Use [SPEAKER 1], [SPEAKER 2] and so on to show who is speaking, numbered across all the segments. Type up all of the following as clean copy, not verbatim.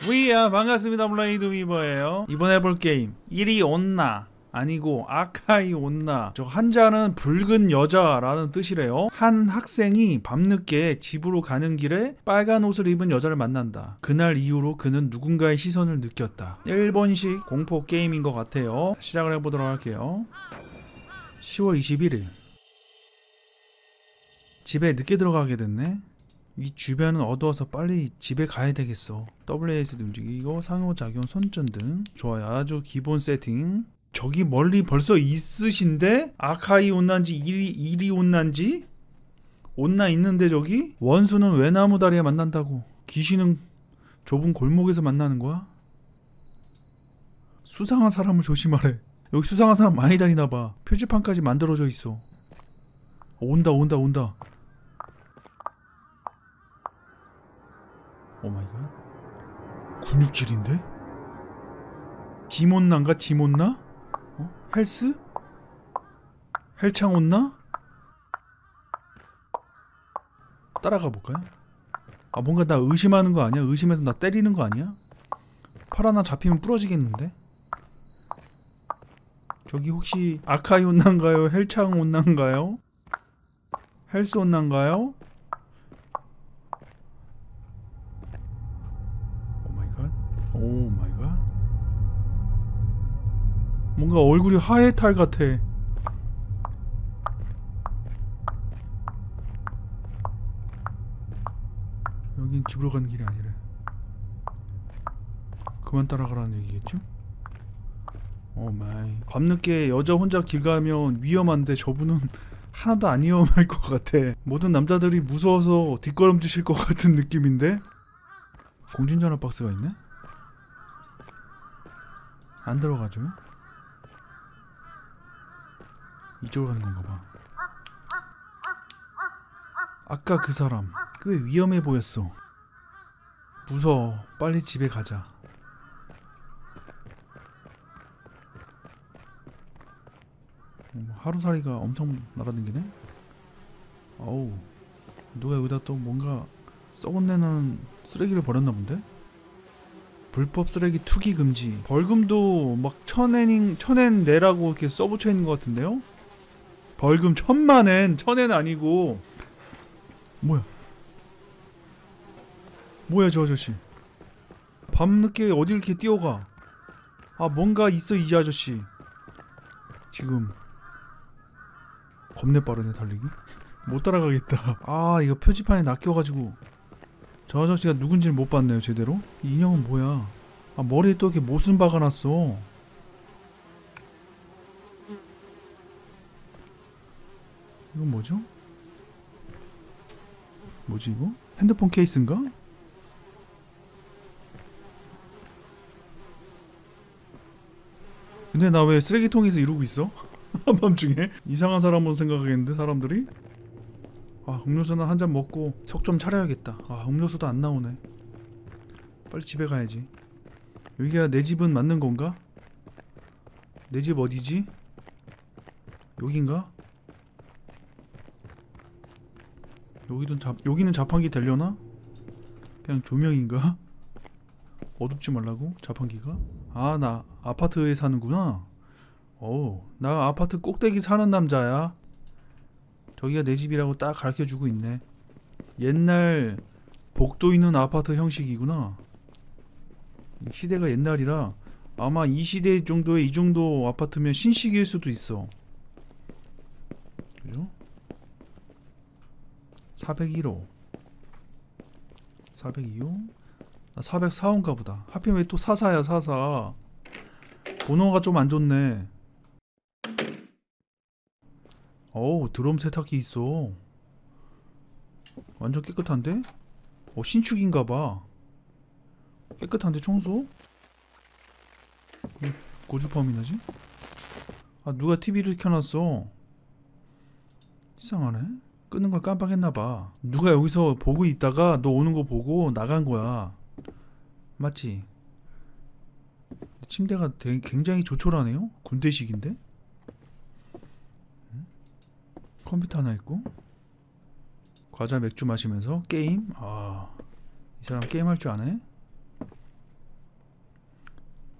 [SPEAKER 1] 위야 반갑습니다. 블라이드 위버예요. 이번에 해볼 게임 이리 온나 아니고 아카이 온나. 저 한자는 붉은 여자라는 뜻이래요. 한 학생이 밤늦게 집으로 가는 길에 빨간 옷을 입은 여자를 만난다. 그날 이후로 그는 누군가의 시선을 느꼈다. 일본식 공포 게임인 것 같아요. 시작을 해보도록 할게요. 10월 21일 집에 늦게 들어가게 됐네. 이 주변은 어두워서 빨리 집에 가야 되겠어. WASD 움직이고 상호작용 손전등. 좋아요. 아주 기본 세팅. 저기 멀리 벌써 있으신데? 아카이 온난지 이리 온난지? 온나 있는데 저기? 원수는 외나무 다리에 만난다고. 귀신은 좁은 골목에서 만나는 거야? 수상한 사람을 조심하래. 여기 수상한 사람 많이 다니나봐. 표지판까지 만들어져 있어. 온다. 오마이갓. 근육질인데? 지몬나인가? 지몬나? 헬스? 헬창 온나? 따라가 볼까요? 아 뭔가 나 의심하는 거 아니야? 의심해서 나 때리는 거 아니야? 팔 하나 잡히면 부러지겠는데? 저기 혹시 아카이 온나인가요? 헬창 온나인가요? 헬스 온나인가요? 오 마이 갓. 뭔가 얼굴이 하회탈 같아. 여긴 집으로 가는 길이 아니래. 그만 따라가라는 얘기겠죠? 오 마이. 밤늦게 여자 혼자 길 가면 위험한데 저분은 하나도 안 위험할 것 같아. 모든 남자들이 무서워서 뒷걸음질 것 같은 느낌인데? 공중전화 박스가 있네? 안 들어가죠? 이쪽으로 가는 건가 봐. 아까 그 사람 꽤 위험해 보였어. 무서워. 빨리 집에 가자. 하루살이가 엄청 날아다니네? 어우, 누가 여기다 또 뭔가 썩은 내는 쓰레기를 버렸나 본데? 불법 쓰레기 투기 금지. 벌금도 막 1000엔 내라고 이렇게 써붙여 있는 것 같은데요? 벌금 1000만엔, 1000엔 아니고. 뭐야 저 아저씨. 밤늦게 어딜 이렇게 뛰어가. 아 뭔가 있어 이 아저씨. 지금 겁내 빠르네 달리기. 못 따라가겠다. 아 이거 표지판에 낚여가지고 저 아저씨가 누군지를 못 봤네요 제대로. 이 인형은 뭐야. 아 머리에 또 이렇게 못은 박아놨어. 이건 뭐죠? 뭐지 이거? 핸드폰 케이스인가? 근데 나 왜 쓰레기통에서 이러고 있어? 한밤중에? 이상한 사람으로 생각하겠는데 사람들이? 아 음료수는 한 잔 먹고 속 좀 차려야겠다. 아 음료수도 안 나오네. 빨리 집에 가야지. 여기가 내 집은 맞는 건가? 내 집 어디지? 여긴가? 여기는 자판기 되려나? 그냥 조명인가? 어둡지 말라고? 자판기가? 아 나 아파트에 사는구나. 나 아파트 꼭대기 사는 남자야. 저기가 내 집이라고 딱 가르쳐주고 있네. 옛날 복도 있는 아파트 형식이구나. 시대가 옛날이라 아마 이 시대 정도의 이 정도 아파트면 신식일 수도 있어. 그죠? 401호 402호 나 404호인가 보다. 하필 왜 또 44야 44. 번호가 좀 안 좋네. 어우 드럼 세탁기 있어. 완전 깨끗한데? 신축인가봐. 깨끗한데 청소? 고주파음이 나지? 아 누가 TV를 켜놨어. 이상하네. 끄는 걸 깜빡했나봐. 누가 여기서 보고 있다가 너 오는 거 보고 나간 거야. 맞지? 침대가 굉장히 조촐하네요? 군대식인데? 컴퓨터 하나 있고 과자 맥주 마시면서 게임? 아 이 사람 게임 할 줄 아네?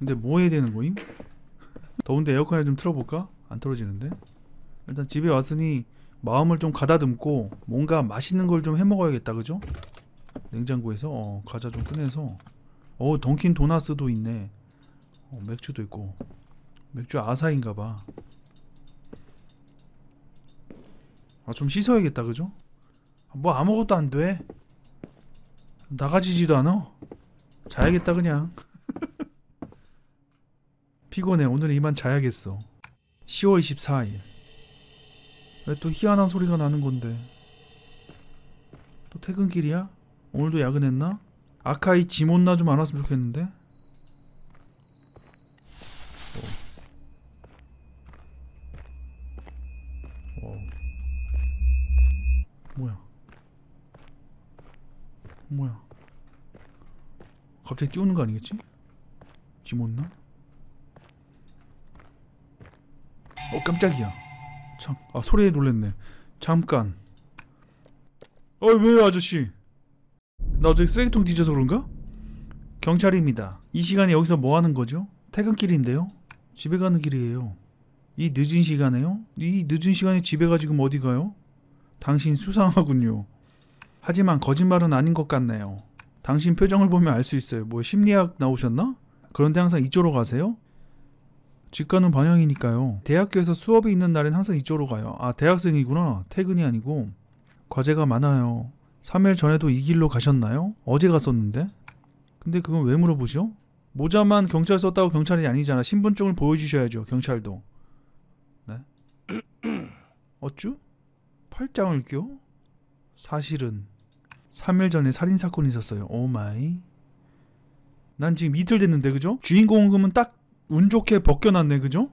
[SPEAKER 1] 근데 뭐 해야 되는 거임? 더운데 에어컨을 좀 틀어볼까? 안 틀어지는데? 일단 집에 왔으니 마음을 좀 가다듬고 뭔가 맛있는 걸 좀 해먹어야겠다, 그죠? 냉장고에서 과자 좀 꺼내서 던킨 도나스도 있네. 맥주도 있고. 맥주 아사인가봐. 좀 씻어야겠다, 그죠? 뭐 아무것도 안 돼. 나가지지도 않아. 자야겠다 그냥. 피곤해. 오늘은 이만 자야겠어. 10월 24일. 왜 또 희한한 소리가 나는 건데? 또 퇴근길이야? 오늘도 야근했나? 아카이 지몬나 좀 안 왔으면 좋겠는데? 뭐야? 갑자기 뛰어오는 거 아니겠지? 지몬나? 깜짝이야. 참, 소리에 놀랬네. 잠깐. 왜 아저씨? 나 어제 쓰레기통 뒤져서 그런가? 경찰입니다. 이 시간에 여기서 뭐 하는 거죠? 퇴근길인데요? 집에 가는 길이에요. 이 늦은 시간에요? 이 늦은 시간에 집에 가 지금 어디 가요? 당신 수상하군요. 하지만 거짓말은 아닌 것 같네요. 당신 표정을 보면 알 수 있어요. 뭐 심리학 나오셨나? 그런데 항상 이쪽으로 가세요? 집 가는 방향이니까요. 대학교에서 수업이 있는 날엔 항상 이쪽으로 가요. 대학생이구나. 퇴근이 아니고. 과제가 많아요. 3일 전에도 이 길로 가셨나요? 어제 갔었는데? 근데 그건 왜 물어보죠? 모자만 경찰 썼다고 경찰이 아니잖아. 신분증을 보여주셔야죠. 경찰도. 네? 어쭈? 팔짱을 껴? 사실은 3일 전에 살인사건이 있었어요. 오마이. 난 지금 이틀 됐는데, 그죠? 주인공은 딱 운 좋게 벗겨놨네, 그죠?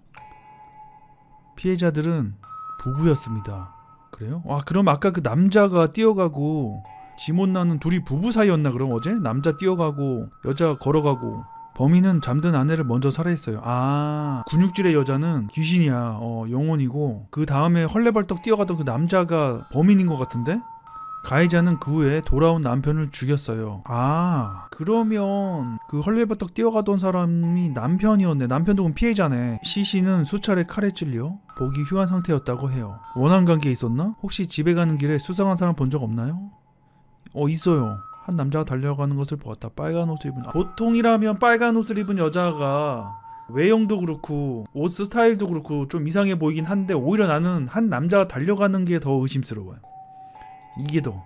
[SPEAKER 1] 피해자들은 부부였습니다. 그래요? 그럼 아까 그 남자가 뛰어가고 지못나는 둘이 부부 사이였나 그럼 어제? 남자 뛰어가고 여자 걸어가고 범인은 잠든 아내를 먼저 살해했어요. 근육질의 여자는 귀신이야. 영혼이고 그 다음에 헐레벌떡 뛰어가던 그 남자가 범인인 것 같은데? 가해자는 그 후에 돌아온 남편을 죽였어요. 그러면 그 헐레벌떡 뛰어가던 사람이 남편이었네. 남편도 그럼 피해자네. C씨는 수차례 칼에 찔려 보기 흉한 상태였다고 해요. 원한 관계에 있었나? 혹시 집에 가는 길에 수상한 사람 본 적 없나요? 있어요. 한 남자가 달려가는 것을 보았다. 빨간 옷을 입은 보통이라면 빨간 옷을 입은 여자가 외형도 그렇고 옷 스타일도 그렇고 좀 이상해 보이긴 한데 오히려 나는 한 남자가 달려가는 게 더 의심스러워요. 이게 더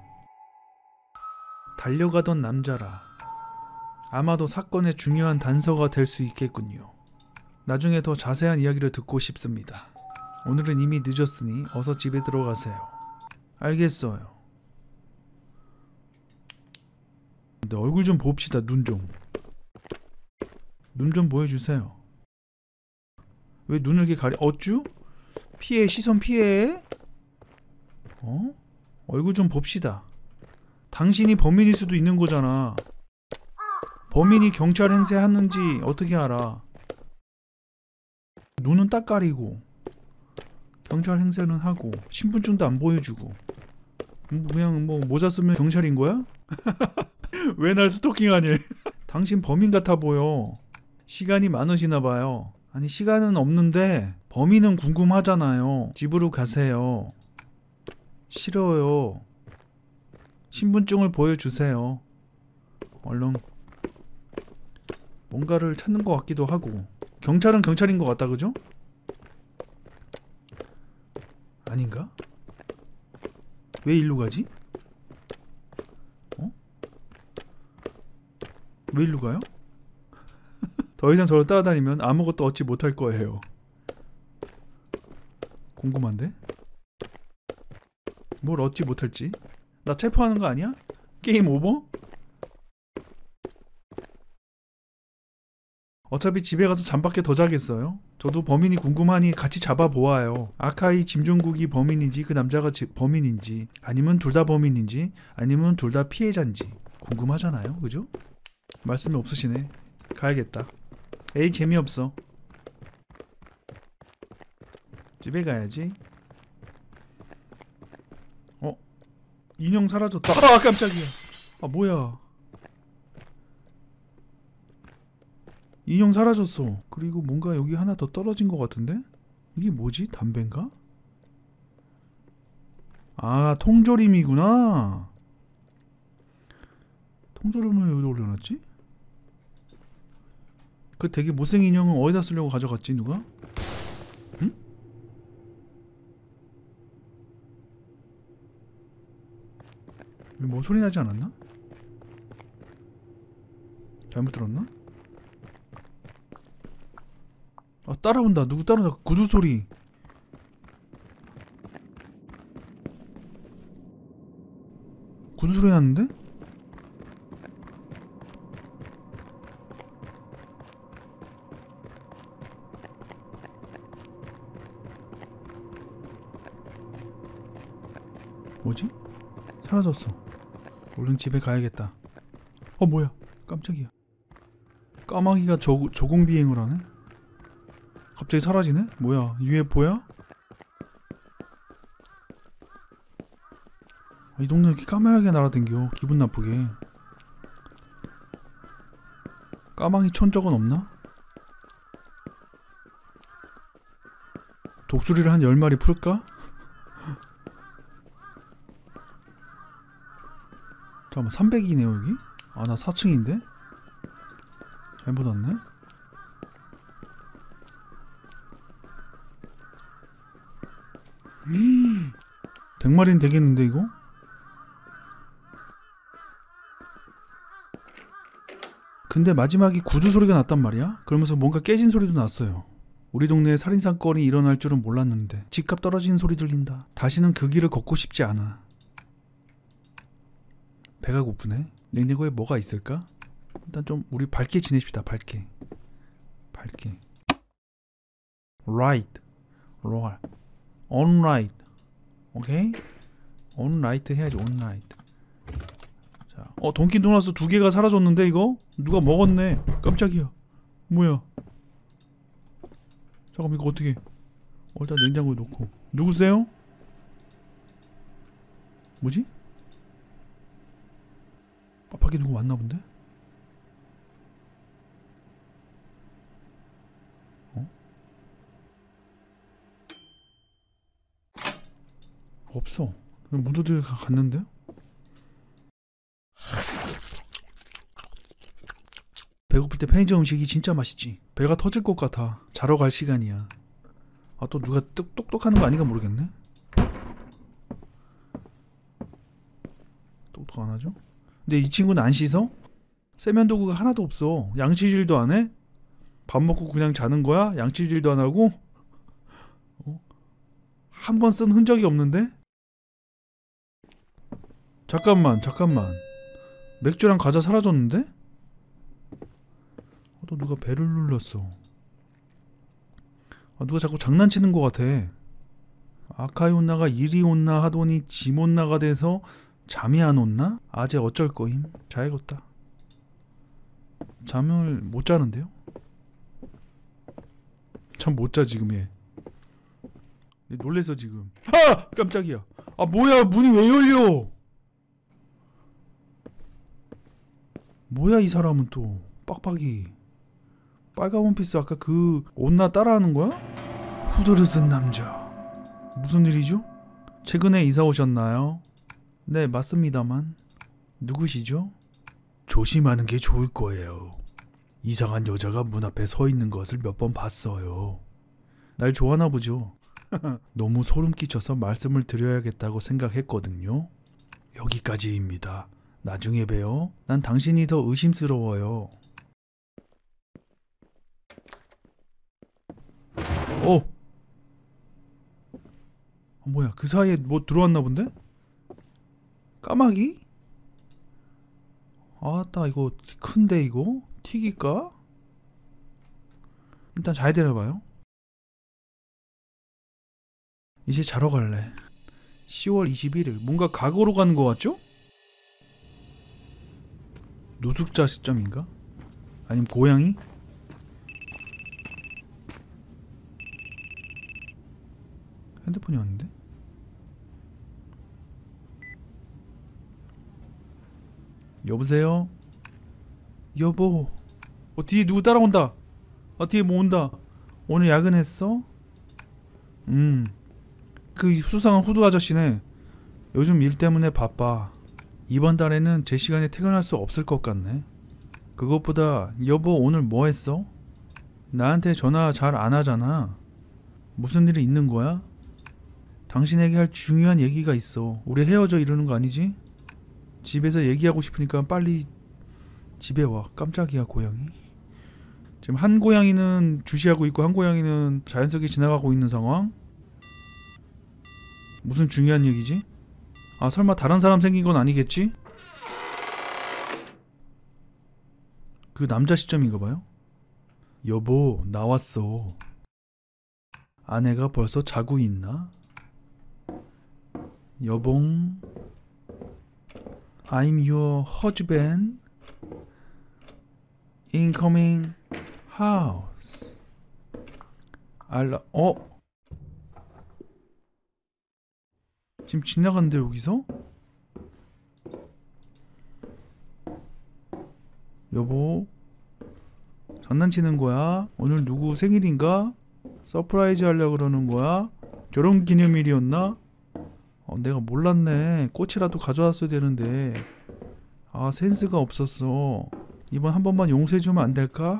[SPEAKER 1] 달려가던 남자라. 아마도 사건의 중요한 단서가 될 수 있겠군요. 나중에 더 자세한 이야기를 듣고 싶습니다. 오늘은 이미 늦었으니 어서 집에 들어가세요. 알겠어요. 근데 얼굴 좀 봅시다. 눈 좀 보여주세요. 왜 눈을 이렇게 가려? 어쭈? 피해, 시선 피해? 얼굴 좀 봅시다. 당신이 범인일 수도 있는 거잖아. 범인이 경찰 행세하는지 어떻게 알아? 눈은 딱 가리고 경찰 행세는 하고 신분증도 안 보여주고 그냥 모자 쓰면 경찰인 거야? 왜 날 스토킹하니? 당신 범인 같아 보여. 시간이 많으시나 봐요. 아니 시간은 없는데 범인은 궁금하잖아요. 집으로 가세요. 싫어요. 신분증을 보여주세요. 얼른. 뭔가를 찾는 것 같기도 하고. 경찰은 경찰인 것 같다, 그죠? 아닌가? 왜 일로 가지? 왜 일로 가요? 더 이상 저를 따라다니면 아무것도 얻지 못할 거예요. 궁금한데? 뭘 얻지 못할지? 나 체포하는 거 아니야? 게임 오버? 어차피 집에 가서 잠밖에 더 자겠어요. 저도 범인이 궁금하니 같이 잡아보아요. 아카이 짐종국이 범인인지 그 남자가 범인인지 아니면 둘 다 범인인지 아니면 둘 다 피해자인지 궁금하잖아요. 그죠? 말씀이 없으시네. 가야겠다. 에이 재미없어. 집에 가야지. 인형 사라졌다. 깜짝이야. 뭐야. 인형 사라졌어. 그리고 뭔가 여기 하나 더 떨어진 것 같은데? 이게 뭐지? 담배인가? 아, 통조림이구나. 통조림을 여기다 올려놨지? 그 되게 못생긴 인형은 어디다 쓰려고 가져갔지 누가? 응? 뭐 소리 나지 않았나? 잘못 들었나? 아, 따라온다. 누구 따라온다. 구두 소리. 구두 소리 났는데? 뭐지? 사라졌어. 얼른 집에 가야겠다. 뭐야? 깜짝이야. 까마귀가 조공비행을 하네? 갑자기 사라지네? 뭐야? UFO야? 이 동네 이렇게 까마귀가 날아댕겨. 기분 나쁘게. 까마귀 촌적은 없나? 독수리를 한 10마리 풀까? 잠깐만 300이네요 여기? 아 나 4층인데? 잘못 왔네? 음 100마리는 되겠는데 이거? 근데 마지막에 구두 소리가 났단 말이야? 그러면서 뭔가 깨진 소리도 났어요. 우리 동네에 살인사건이 일어날 줄은 몰랐는데 집값 떨어지는 소리 들린다. 다시는 그 길을 걷고 싶지 않아. 배가 고프네. 냉장고에 뭐가 있을까? 일단 좀 우리 밝게 지냅시다. 밝게. Right. roll. On right. 오케이? On right 해야지. On right. 자, 돈킨 도너스 2개가 사라졌는데 이거? 누가 먹었네. 깜짝이야. 뭐야? 잠깐만 이거 어떻게? 일단 냉장고에 놓고. 누구세요? 뭐지? 밖에 누구 왔나 본데? 없어. 문도들 갔는데? 배고플 때 편의점 음식이 진짜 맛있지. 배가 터질 것 같아. 자러 갈 시간이야. 아, 또 누가 똑똑하는 거 아닌가 모르겠네. 똑똑 안 하죠? 근데 이 친구는 안 씻어? 세면도구가 하나도 없어. 양치질도 안 해? 밥 먹고 그냥 자는 거야? 양치질도 안 하고? 한 번 쓴 흔적이 없는데? 잠깐만. 맥주랑 과자 사라졌는데? 또 누가 배를 눌렀어. 누가 자꾸 장난치는 것 같아. 아카이 온나가 이리 온나 하더니 짐 온나가 돼서 잠이 안 온나? 아재 어쩔 거임? 자야겠다. 잠을 못 자는데요? 잠 못 자 지금 얘. 놀래서 지금. 아! 깜짝이야. 아 뭐야 문이 왜 열려? 뭐야 이 사람은 또. 빡빡이. 빨간 원피스 아까 그 온나 따라하는 거야? 후드를 쓴 남자. 무슨 일이죠? 최근에 이사 오셨나요? 네 맞습니다만. 누구시죠? 조심하는 게 좋을 거예요. 이상한 여자가 문 앞에 서 있는 것을 몇 번 봤어요. 날 좋아하나 보죠. 너무 소름 끼쳐서 말씀을 드려야겠다고 생각했거든요. 여기까지입니다. 나중에 봬요. 난 당신이 더 의심스러워요. 뭐야 그 사이에 뭐 들어왔나 본데? 까마귀? 아따 이거 큰데 이거? 튀길까? 일단 잘 데려봐요. 이제 자러 갈래. 10월 21일 뭔가 과거로 가는 것 같죠? 노숙자 시점인가? 아니면 고양이? 핸드폰이 왔는데? 여보세요? 여보 뒤에 누구 따라온다. 뒤에 뭐 온다. 오늘 야근했어? 그 수상한 후드 아저씨네. 요즘 일 때문에 바빠. 이번 달에는 제 시간에 퇴근할 수 없을 것 같네. 그것보다 여보 오늘 뭐 했어? 나한테 전화 잘 안 하잖아. 무슨 일이 있는 거야? 당신에게 할 중요한 얘기가 있어. 우리 헤어져 이러는 거 아니지? 집에서 얘기하고 싶으니까 빨리 집에 와. 깜짝이야 고양이. 지금 한 고양이는 주시하고 있고 한 고양이는 자연스럽게 지나가고 있는 상황. 무슨 중요한 얘기지? 설마 다른 사람 생긴 건 아니겠지? 그 남자 시점인가 봐요. 여보 나왔어. 아내가 벌써 자고 있나? 여봉 I'm your husband. Incoming house. 지금 지나간대 여기서? 여보 장난치는 거야? 오늘 누구 생일인가? 서프라이즈 하려고 그러는 거야? 결혼기념일이었나? 내가 몰랐네. 꽃이라도 가져왔어야 되는데. 센스가 없었어. 이번 한 번만 용서해주면 안 될까?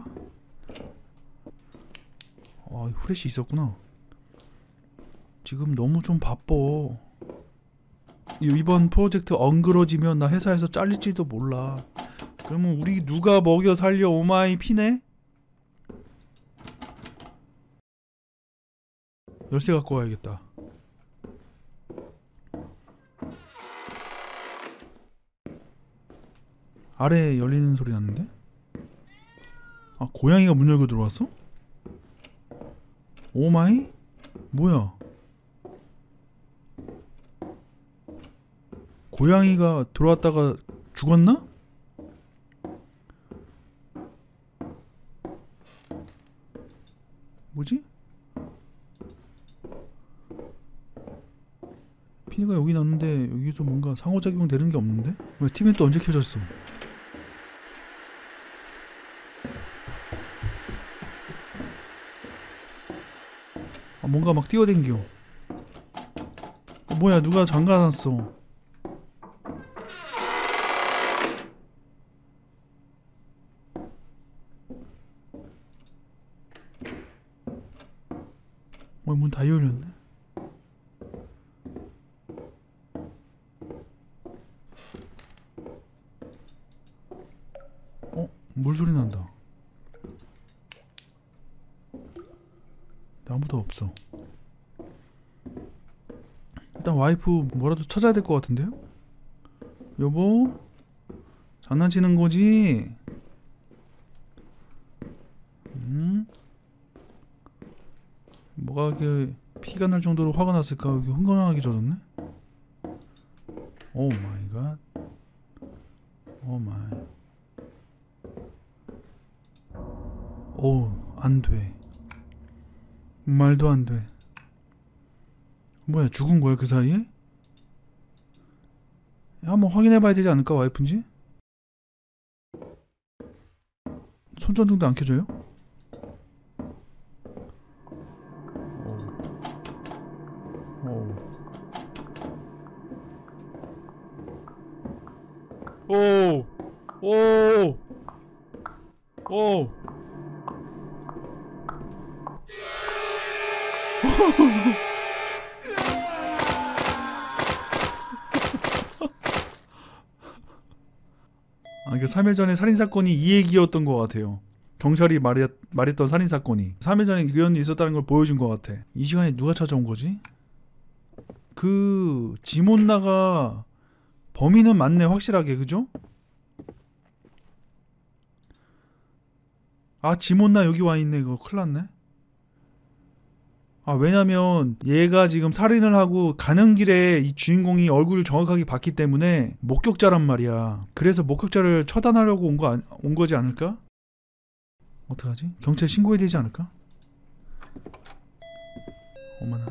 [SPEAKER 1] 후레쉬 있었구나. 지금 너무 좀 바빠. 이번 프로젝트 엉그러지면 나 회사에서 잘릴지도 몰라. 그러면 우리 누가 먹여 살려. 오마이 피네? 열쇠 갖고 와야겠다. 아래에 열리는 소리 났는데? 고양이가 문 열고 들어왔어? 오마이? 뭐야? 고양이가 들어왔다가 죽었나? 뭐지? 피니가 여기 났는데 여기서 뭔가 상호작용 되는 게 없는데? 왜 TV는 또 언제 켜졌어? 뭔가 막 뛰어댕겨. 뭐야 누가 잠가놨어. 문 다 열렸네. 물소리 난다. 아무도 없어. 일단 와이프 뭐라도 찾아야 될 것 같은데요? 여보? 장난치는 거지? 뭐가 이렇게 피가 날 정도로 화가 났을까? 여기 흥건하게 젖었네? 오 마이 갓. 오 마이. 안 돼. 말도 안 돼. 뭐야 죽은 거야 그 사이에? 한번 확인해 봐야 되지 않을까 와이프인지? 손전등도 안 켜져요? 오. 그 3일 전에 살인사건이 이 얘기였던 것 같아요. 경찰이 말했던 살인사건이 3일 전에 이런 일이 있었다는 걸 보여준 것 같아. 이 시간에 누가 찾아온 거지? 그 지몬나가 범인은 맞네 확실하게. 그죠? 지몬나 여기 와있네. 이거 큰일났네. 왜냐면 얘가 지금 살인을 하고 가는 길에 이 주인공이 얼굴을 정확하게 봤기 때문에 목격자란 말이야. 그래서 목격자를 처단하려고 온 거지 않을까? 어떡하지? 경찰에 신고해야 되지 않을까? 어머나.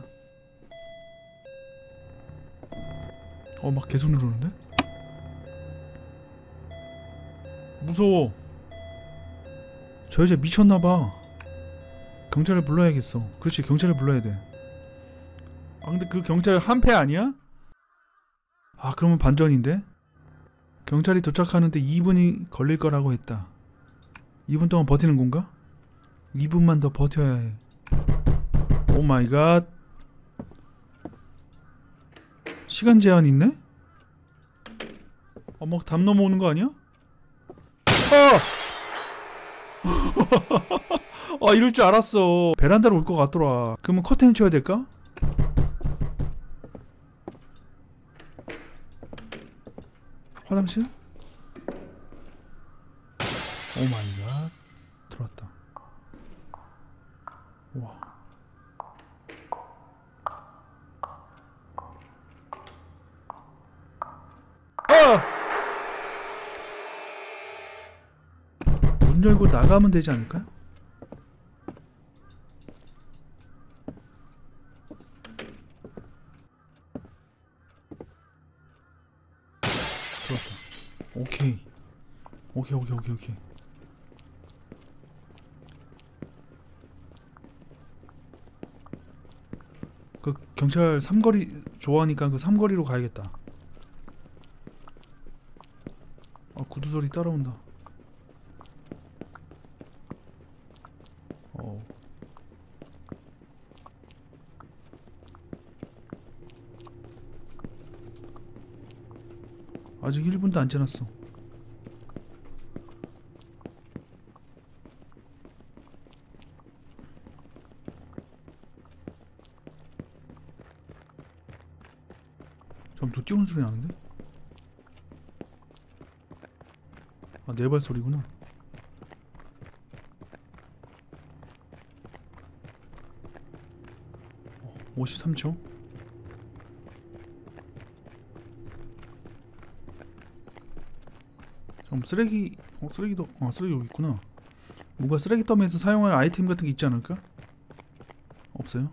[SPEAKER 1] 막 계속 누르는데? 무서워. 저 여자 미쳤나봐. 경찰을 불러야겠어. 그렇지, 경찰을 불러야 돼. 아 근데 그 경찰 한패 아니야? 아 그러면 반전인데? 경찰이 도착하는데 2분이 걸릴 거라고 했다. 2분 동안 버티는 건가? 2분만 더 버텨야 해. 오 마이 갓. 시간 제한 있네? 막 담 넘어오는 거 아니야? 아 이럴 줄 알았어. 베란다로 올 것 같더라. 그러면 커튼 쳐야 될까? 화장실? 오 마이 갓. 들어왔다. 와. 문 열고 나가면 되지 않을까요? 들어왔다. 오케이. 오케이. 그 경찰 삼거리 좋아하니까 그 삼거리로 가야겠다. 아 구두 소리 따라온다. 아직 1분도 안 지났어. 누 뛰어오는 소리 나는데? 아, 내 발소리구나. 53초. 그럼 쓰레기 쓰레기도 쓰레기 여기 있구나. 뭔가 쓰레기 더미에서 사용할 아이템 같은 게 있지 않을까? 없어요?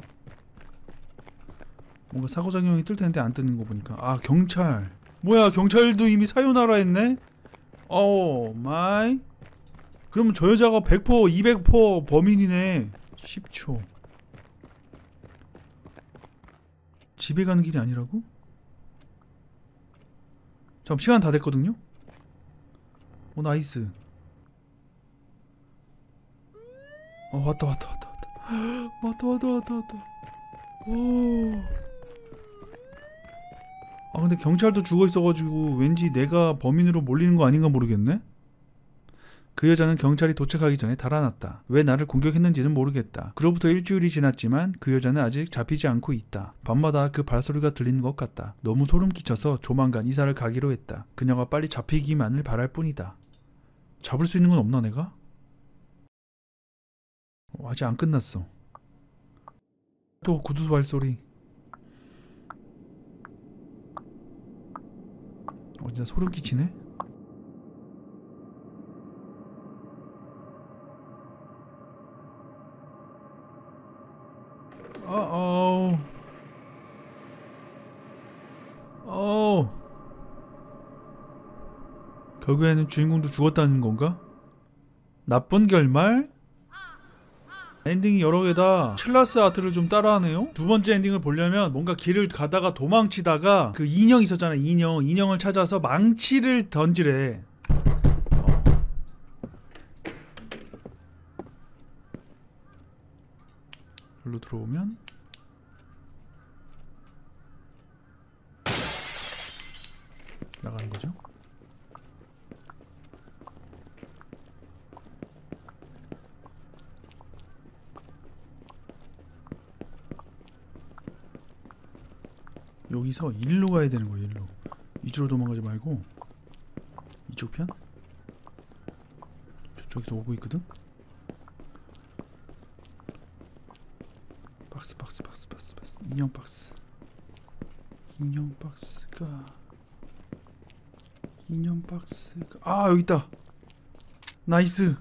[SPEAKER 1] 뭔가 사고작용이 뜰 텐데 안 뜨는 거 보니까. 아 경찰. 뭐야 경찰도 이미 사요나라 했네? 오 마이. 그러면 저 여자가 100% 200% 범인이네. 10초. 집에 가는 길이 아니라고? 잠깐 시간 다 됐거든요? 오 나이스. 왔다. 오. 아 근데 경찰도 죽어있어가지고 왠지 내가 범인으로 몰리는 거 아닌가 모르겠네? 그 여자는 경찰이 도착하기 전에 달아났다. 왜 나를 공격했는지는 모르겠다. 그로부터 일주일이 지났지만 그 여자는 아직 잡히지 않고 있다. 밤마다 그 발소리가 들리는 것 같다. 너무 소름 끼쳐서 조만간 이사를 가기로 했다. 그녀가 빨리 잡히기만을 바랄 뿐이다. 잡을 수 있는 건 없나 내가? 아직 안 끝났어. 또 구두 발소리. 진짜 소름 끼치네? 결국에는 주인공도 죽었다는 건가? 나쁜 결말? 엔딩이 여러 개다. 클라스 아트를 좀 따라하네요. 두 번째 엔딩을 보려면 뭔가 길을 가다가 도망치다가 그 인형 있었잖아. 인형을 찾아서 망치를 던지래. 여기로 들어오면 나가는 거죠. 여기서 일로 가야 되는 거예요. 일로. 이쪽으로 도망가지 말고 이쪽 편? 저쪽에서 오고 있거든? 박스. 인형 박스. 아 여기 있다. 나이스.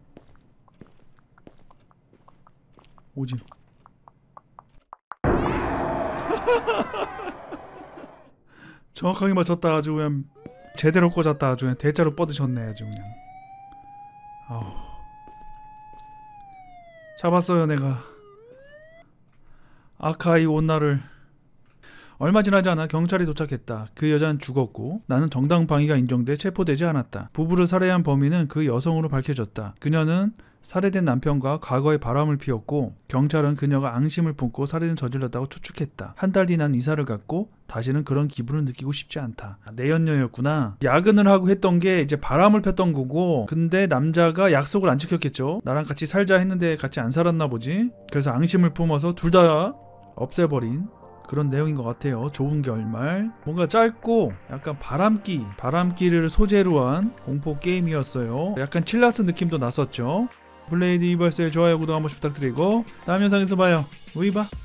[SPEAKER 1] 오지. 정확하게 맞췄다. 아주 그냥 제대로 꽂았다. 아주 그냥 대자로 뻗으셨네. 아주 그냥. 잡았어요 내가. 아카이 온나를. 얼마 지나지 않아 경찰이 도착했다. 그 여자는 죽었고 나는 정당방위가 인정돼 체포되지 않았다. 부부를 살해한 범인은 그 여성으로 밝혀졌다. 그녀는 살해된 남편과 과거에 바람을 피웠고 경찰은 그녀가 앙심을 품고 살인을 저질렀다고 추측했다. 한 달 뒤 난 이사를 갔고 다시는 그런 기분을 느끼고 싶지 않다. 내연녀였구나. 야근을 하고 했던 게 이제 바람을 폈던 거고, 근데 남자가 약속을 안 지켰겠죠. 나랑 같이 살자 했는데 같이 안 살았나 보지. 그래서 앙심을 품어서 둘 다 없애버린 그런 내용인 것 같아요. 좋은 결말. 뭔가 짧고 약간 바람기를 소재로 한 공포 게임이었어요. 약간 칠라스 느낌도 났었죠. 블레이드 이버스의 좋아요 구독 한 번씩 부탁드리고 다음 영상에서 봐요. 우이바.